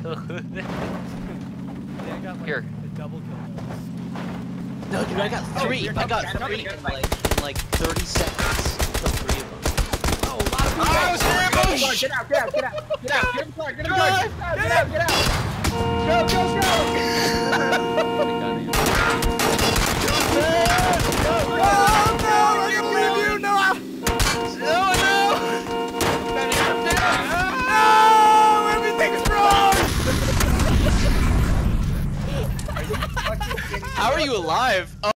I got like Here. a double kill. No, dude, I got three. I got three in like 30 seconds. Killed three of them. Oh, a lot of people. Oh, shit! Get out! Get out! Get out! Get out! Get him car! Get him car! Get out! Get out! Go! Go! Go! How are you alive?